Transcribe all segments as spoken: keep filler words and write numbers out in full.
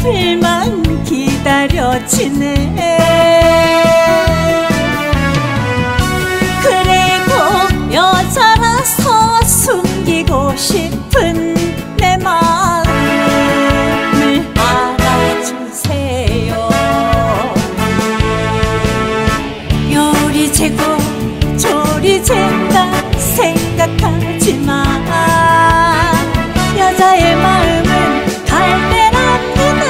필만 기다려지네. 그리고 여자라서 숨기고 싶은 내 마음을 알아주세요. 요리재고 조리재다 생각하지만 여자의 마음은 갈대랍니다.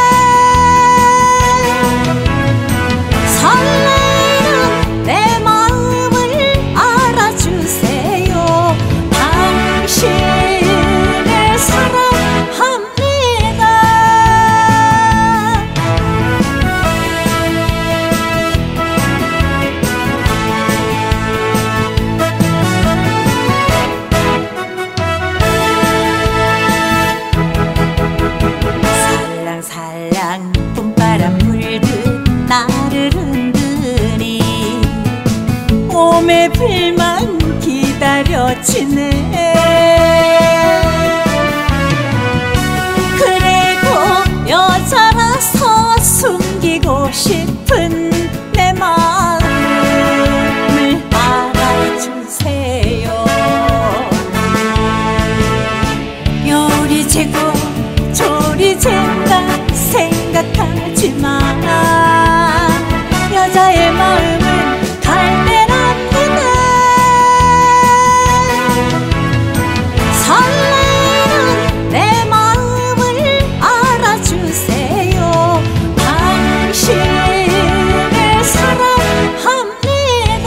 설레는 내 마음을 알아주세요. 당신을 사랑합니다. 살랑살랑 봄바람 불듯 나를 흔드니 몸의 필만 기다려지네. 그리고 여자라서 숨기고 싶은 내 마음을 알아주세요. 요리재고 조리재다 생각하지만 여자의 마음은 갈대랍니다. 설레는 내 마음을 알아주세요. 당신을 사랑합니다.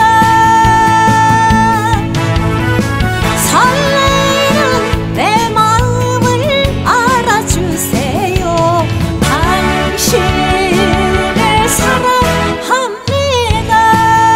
설레는 내 마음을 알아주세요. 당신을 사랑합니다.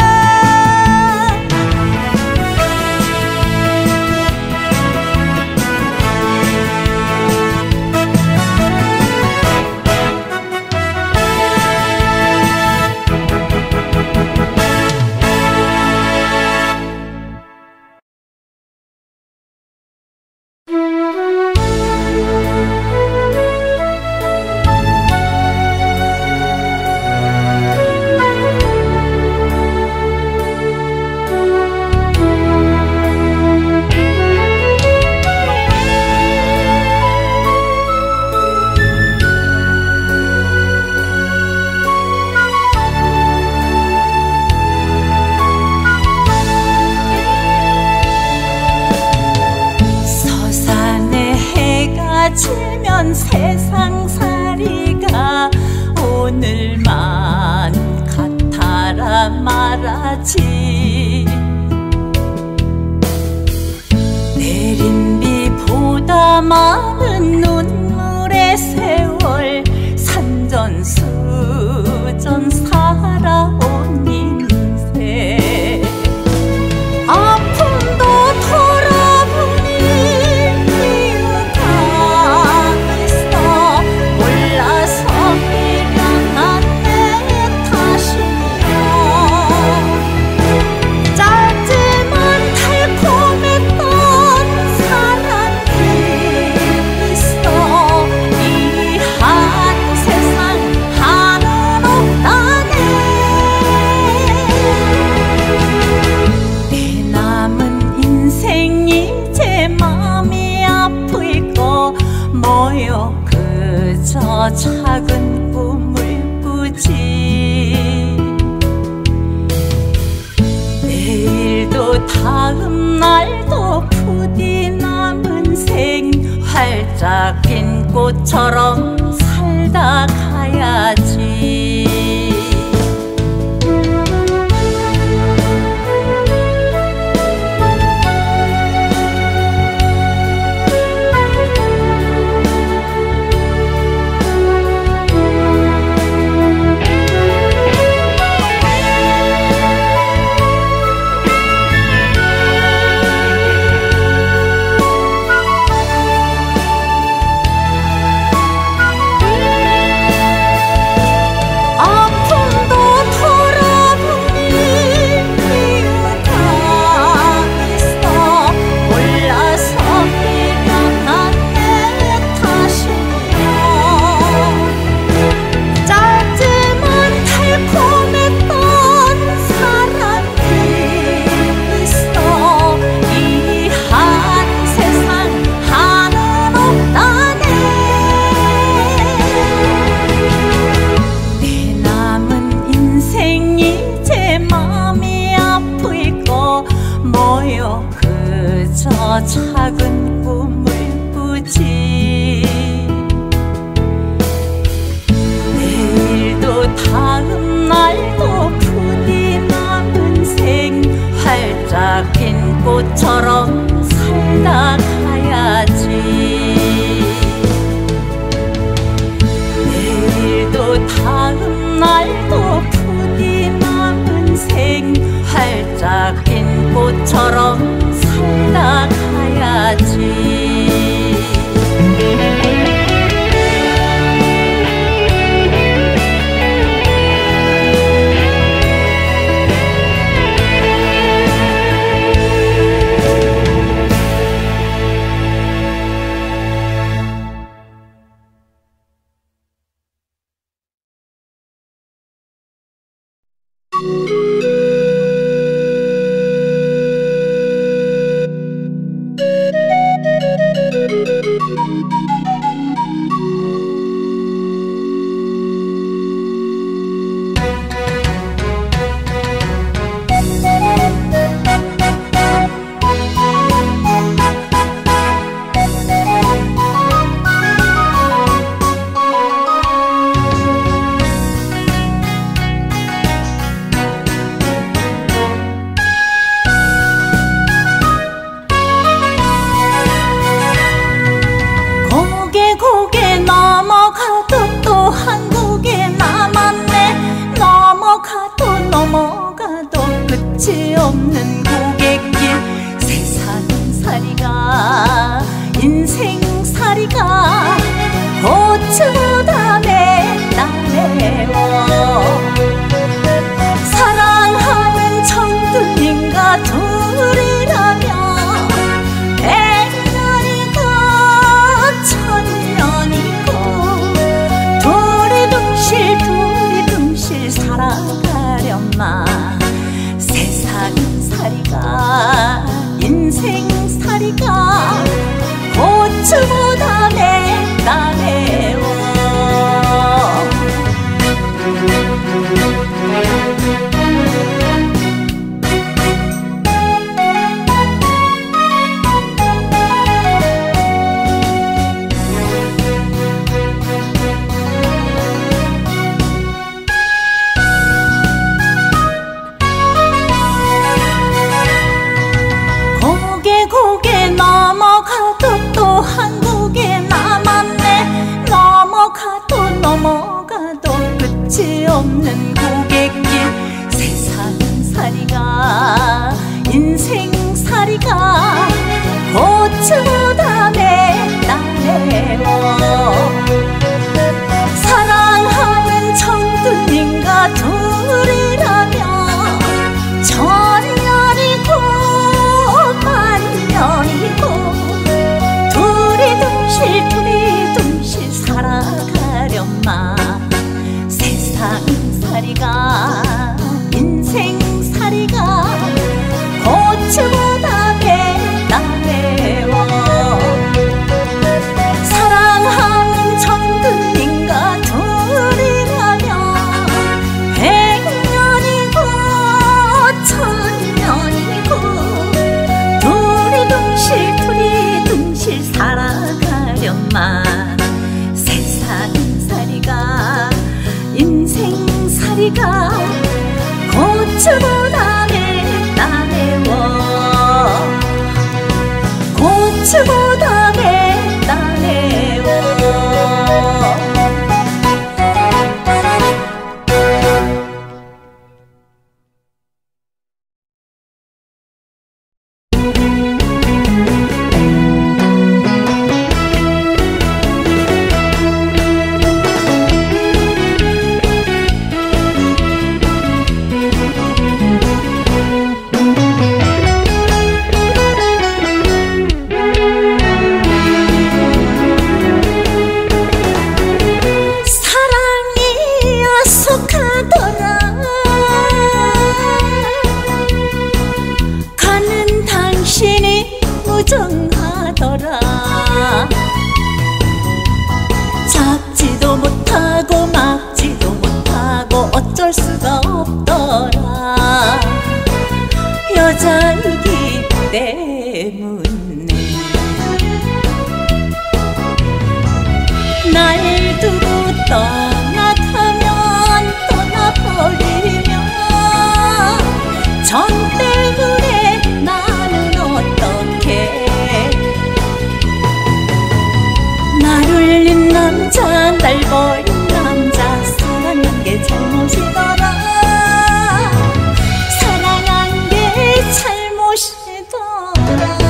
서산에 해가 지면 세상살이가 오늘만 같아라 말하지. 내린 비보다 많은 눈물의 세월 산전수전 살아온 인생. 아픔도 돌아보니 이유가 있어. 몰라서 미련한 내 탓이며 짧지만 달콤했던 사랑이 있어. 이 한 세상 하는 없다네. 내 남은 인생 이제 마음이 아플 거 뭐요. 그저 작은 꿈을 꾸지. 내일도 다음 날도 부디 남은 생 활짝 핀 꽃처럼 살다 가야지. 그저 작은 꿈을 꾸지. 내일도 다음 날도 부디 남은 생 활짝 핀 꽃처럼 살다 가야지. 내일도 다음 날도 부디 남은 생 활짝 핀 꽃처럼 살다 가야지. 없는 고갯길 세상살이가 인생살이가 꽃보다 매달래워. 사랑하는 청춘인가 둘이라면 백년이고 천년이고 둘이 둥실 둘이 둥실 살아가련마. 세상살이가 인생살이가 꽃보다 매달래워. 고개 넘어가도 또 한국에 남았네. 넘어가도 넘어가도 끝이 없는 고갯길 세상살이가 인생살이가 꽃보다 매달래워. 사랑하는 청춘인가 둘이라면 천년이고 만년이고 둘이 둥실 둘이 둥실 살아가련마. 세상살이가 인생살이가 꽃보다 매달래워. 사랑하는 청춘인가 둘이라면 백년이고 천년이고 둘이 둥실 둘이 둥실 살아가련마. 세상살이가 인생살이가 꽃보다 매달래워. 꽃보다 매달래워. 가는 당신이 무정하더라. 잡지도 못하고 막지도 못하고 어쩔 수가 없더라. 여자이기 때문에 날 두고 떠나가면 떠나버리면 정 때문에 나는 어떡해. 날 울린 남자 날 버린 남자 사랑한 게 잘못이더라. 사랑한 게 잘못이더라.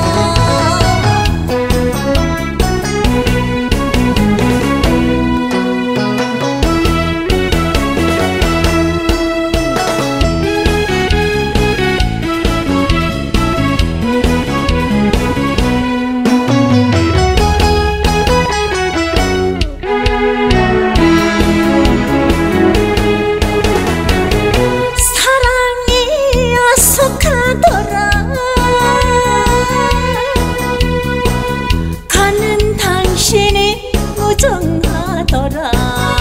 가는 당신이 무정하더라.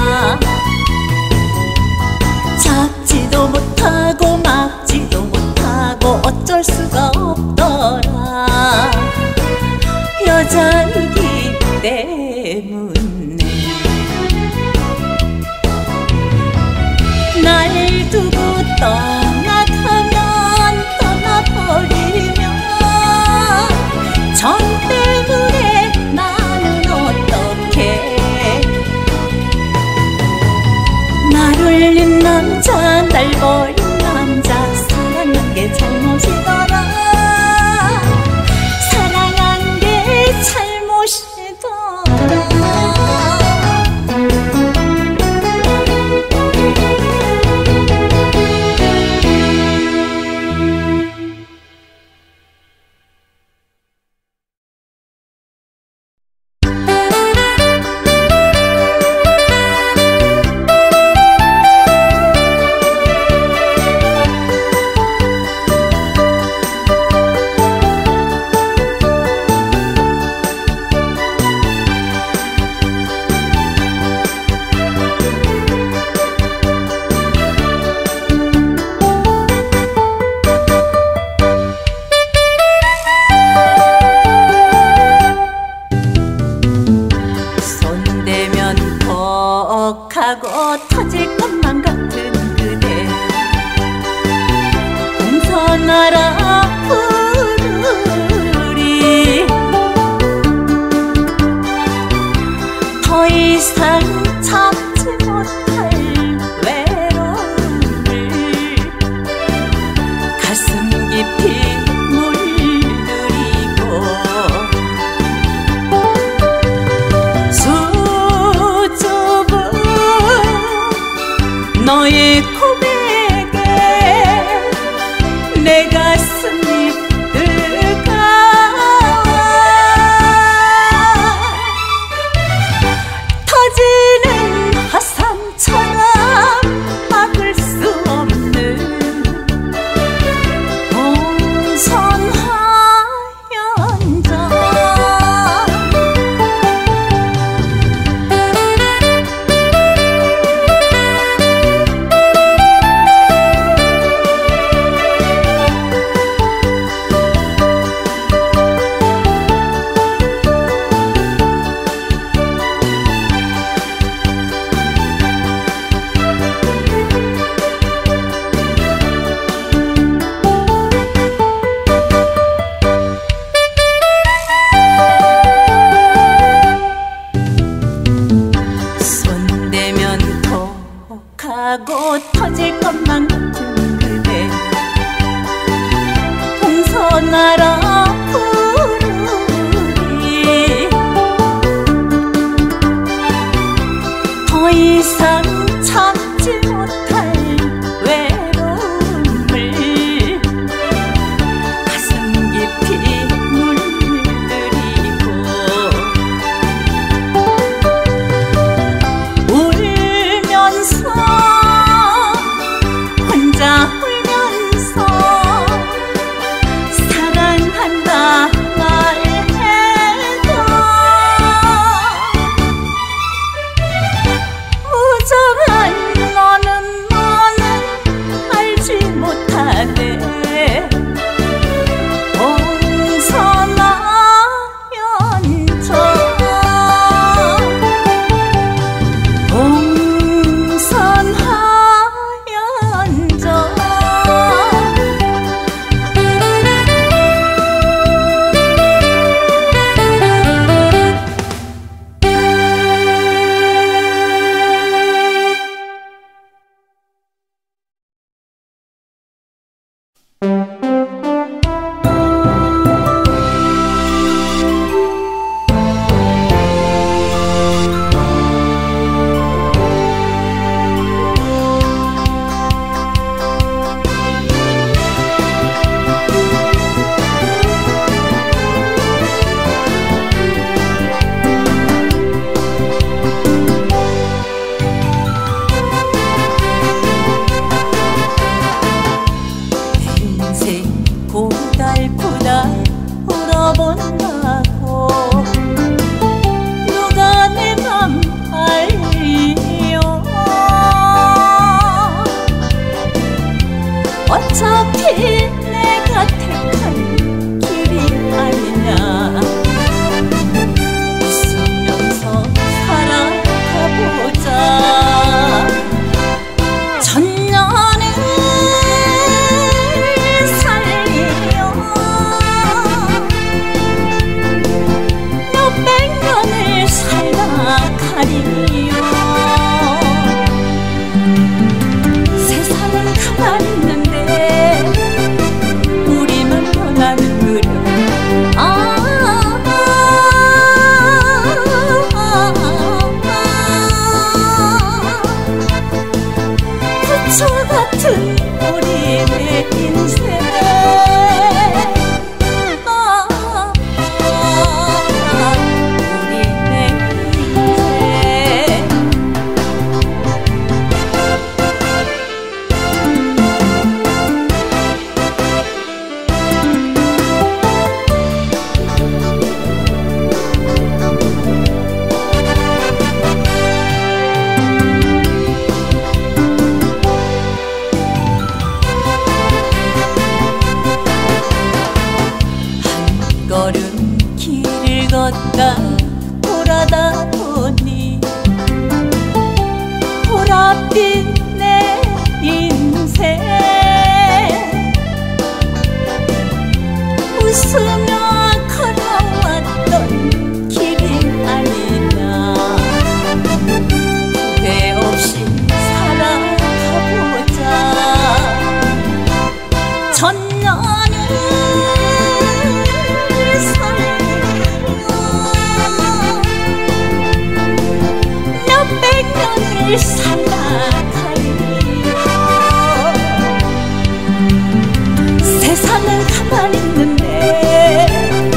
잡지도 못하고 막지도 못하고 어쩔 수가 없더라. 여자이기 때문에 날 두고 떠나가면 떠나버리면 정 때문에 나는 어떡해. 날 울린 남자 날 버린 남자 사랑한 게 잘못이더라. 사랑한 게 잘못이더라. 하고 터질 것만 같은 그대 동서나라 부르리. 더 이상 참지 못할 외로움을 가슴 깊이 물들이고 너의 고백에 내 가슴이 뜨거워 터지는 화산처럼 막을 수 없는 공손하연정. 하고 터질 것만 같은 그대 동서나라 부르리. 더 이상 참지 못할 외로움을 가슴 깊이 물들이고 울면서 울면서 사랑한다 말해도 무정한 너는 너는 알지 못하네. 온 본다고 누가 내 맘 알리요. 어차피 내가 택한 길이 아니냐. 웃으면서 살아가보자. 천년을 살리며 몇백 년을 살다 가리요. 세상은 가만히 있는데 우리만 떠나는 그려. 아, 부처 같은 우리의 인생. 아, 우리의 인생. 걸음 길을 걷다 돌아다 보니 보랏빛 내 인생. 웃으며 걸어왔던 길이 아니냐. 후회 없이 살아가보자. 천년을 몇백 년을 살아가리요. 세상은 가만히 있는데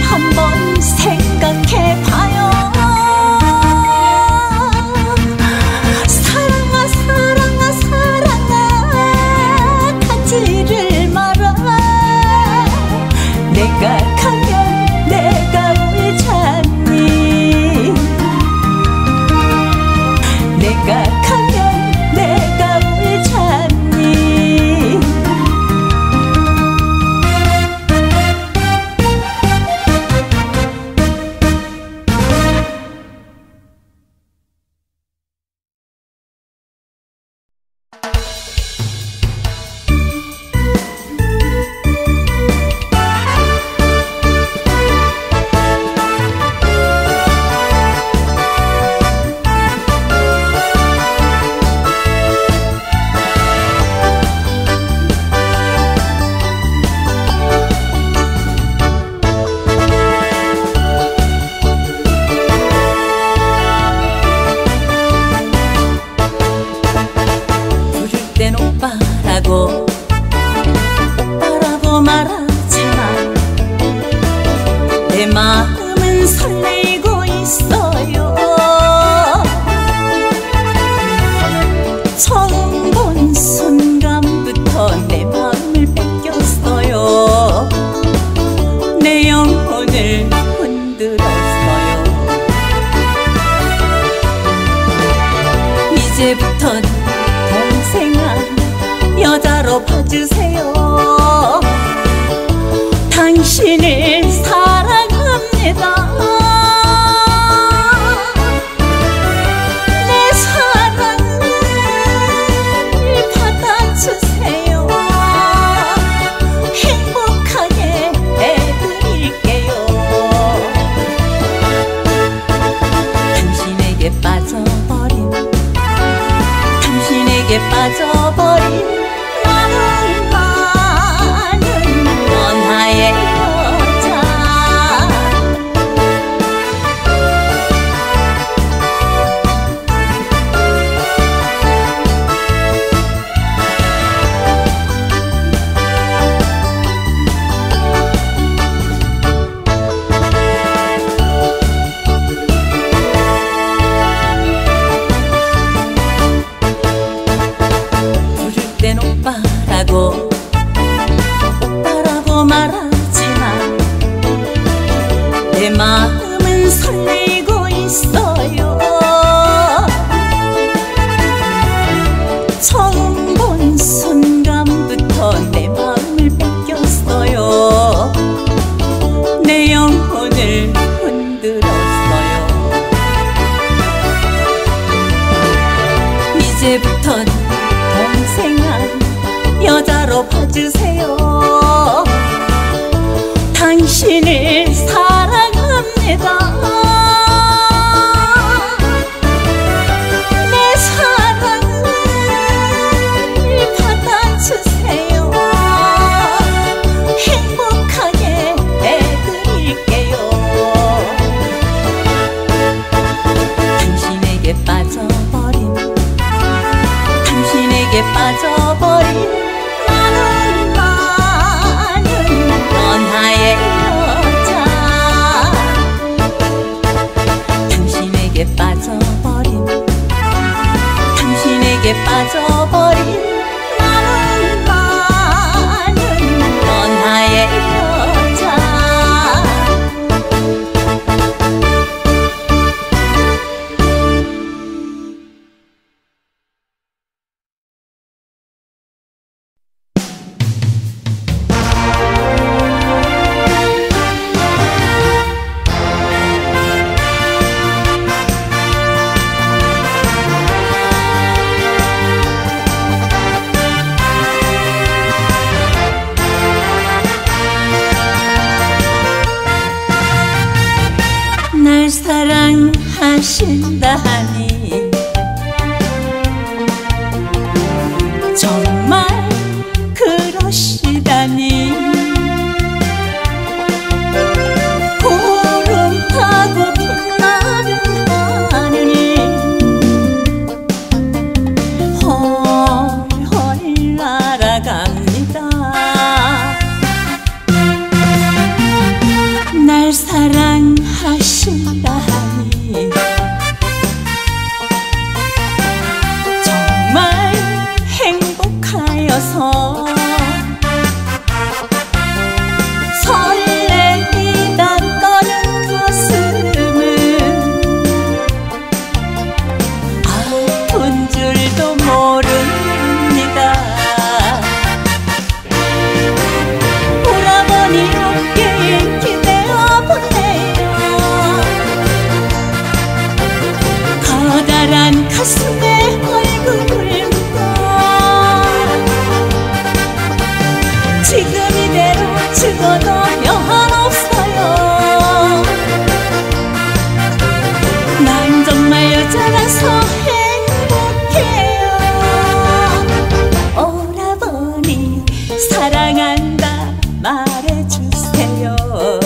한번 생각해봐요. 사랑아 사랑아 사랑아 가지를 마라. 내가 가면 내가 울잖니. 내가 가면 내가 울잖니. 오빠라고 따라고 말하지만 내 마음은 설레이고 있어요. 처음 본 순간부터 내 마음을 뺏겼어요. 내 영혼을 흔들었어요. 이제부턴 동생아 여자로 봐주세요. 당신을 사랑합니다. 내 사랑을 받아주세요. 행복하게 해드릴게요. 당신에게 빠져버린 당신에게 빠져버린 나는 나는 연하의 여자. 오빠라고 오빠라고 말하지만 내 마음은 설레이고 있어요. 처음 본 순간부터 내 마음을 뺏겼어요. 내 영혼을 흔들었어요. 이제부턴 동생아 여자로 봐주세요. 당신을 사랑합니다. 내 사랑을 받아주세요. 행복하게 해드릴게요. 당신에게 빠져버린 당신에게 빠져버린 나는 나는 연하의 여자. 당신에게 빠져버린 당신에게 빠져버린 나는 나는 연하의 여자. 날 사랑하신다니 정말 그러시다니. 구름 타고 빛나는 하늘이 헐헐 날아갑니다. 날 여자라서 행복해요. 오라버니 사랑한다 말해주세요.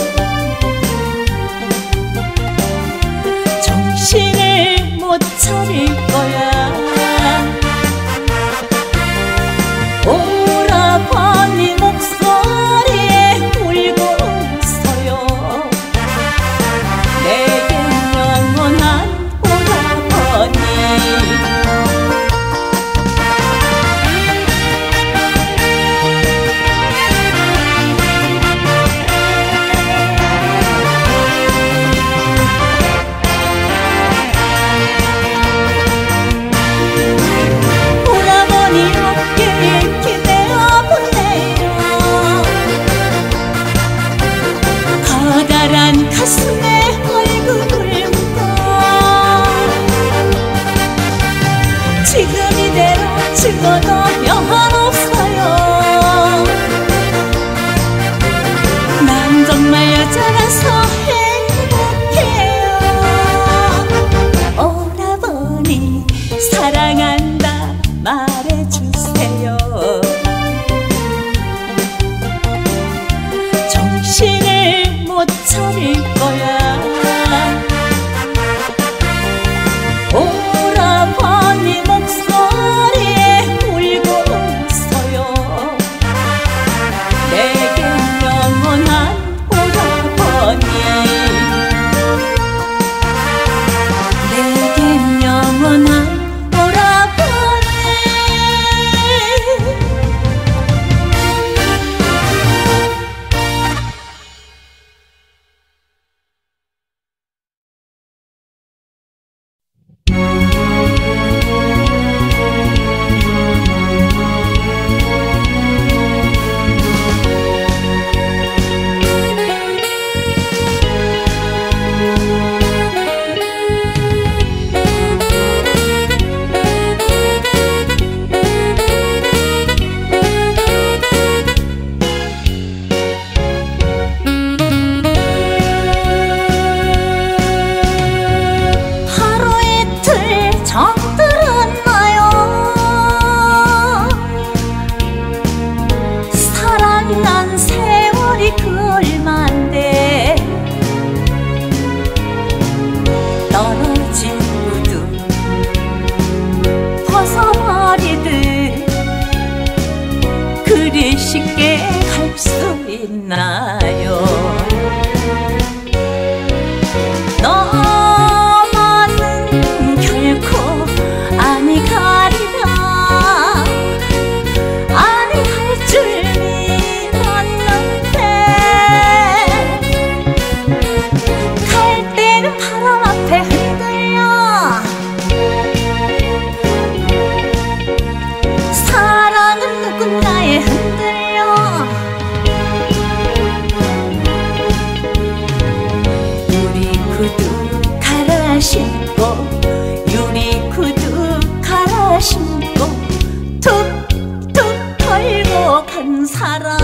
정신을 못 차릴 거야. 오라버니 목소리에 울고 웃어요. 내겐 영원한 오라버니. 오라버니 어깨에 기대어 보내요. 커다란 가슴에 얼굴을 묻어 지금 이대로 죽어도 여한없어요. 난 정말 여자라서 행복해요. 오라버니 사랑한다 말해주세요. 정신을 못 차릴 거야. 오라버니 목소리에 울고 웃어요. 내겐 영원한 오라버니. 내겐 영원한 떨어진 구두 벗어버리듯 그리 쉽게 갈 수 있나요? 너만은 결코 아니 가리라. 아니 할 줄 믿었는데 갈 때는 바람 앞에 흔들려. 사랑은 누군가에 흔들려. 유리 구두 갈아 신고 유리 구두 갈아 신고 툭툭 털고 간 사람.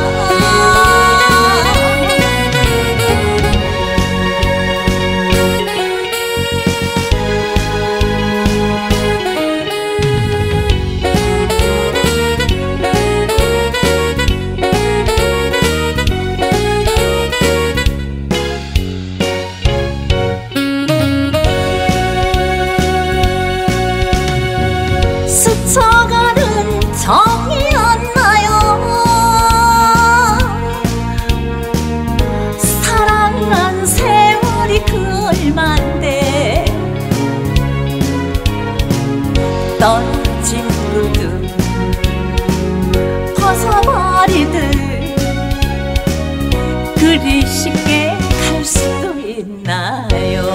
스쳐가는 정이 안 나요. 사랑한 세월이 그 얼만데 떨어진 구두 벗어버리듯 그리 쉽게 갈 수 있나요?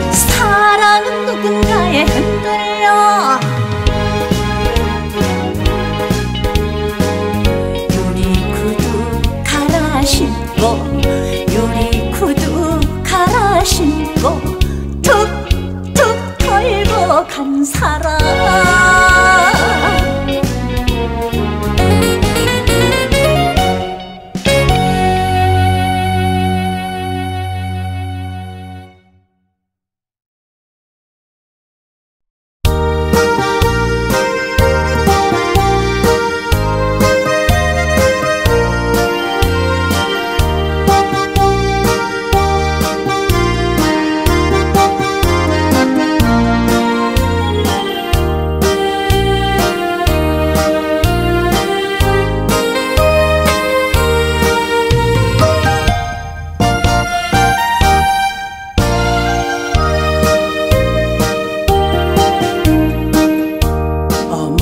누군가에 흔들려.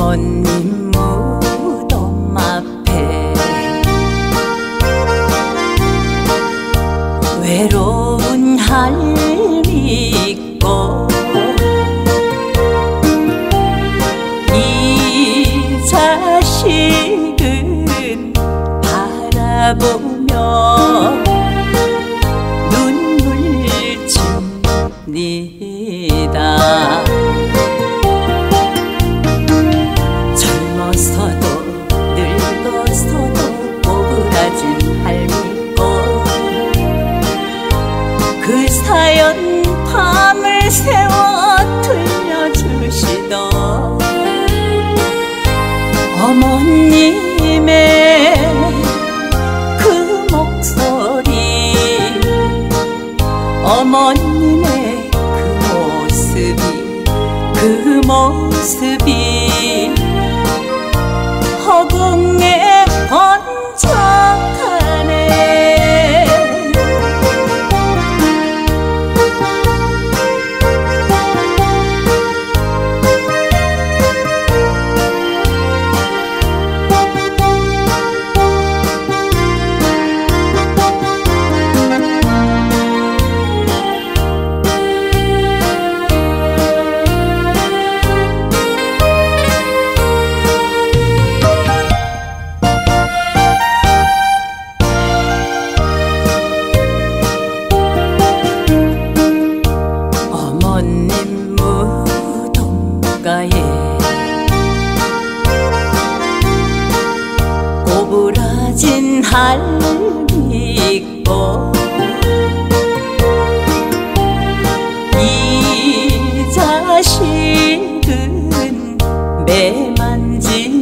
어머님 무덤 앞에 외로운 할미 있고 이 자식은 바라보며 눈물 칩니다. 젊어서도 늙어서도 오그라진 할미꽃 그 사연 밤을 새워 들려주시던 어머님의 그 목소리 어머님의 그 모습이 그 모습이 허공에 번쩍하네. 어머님 무덤가에 오부라진 할미 있고 이 자식은 매 만진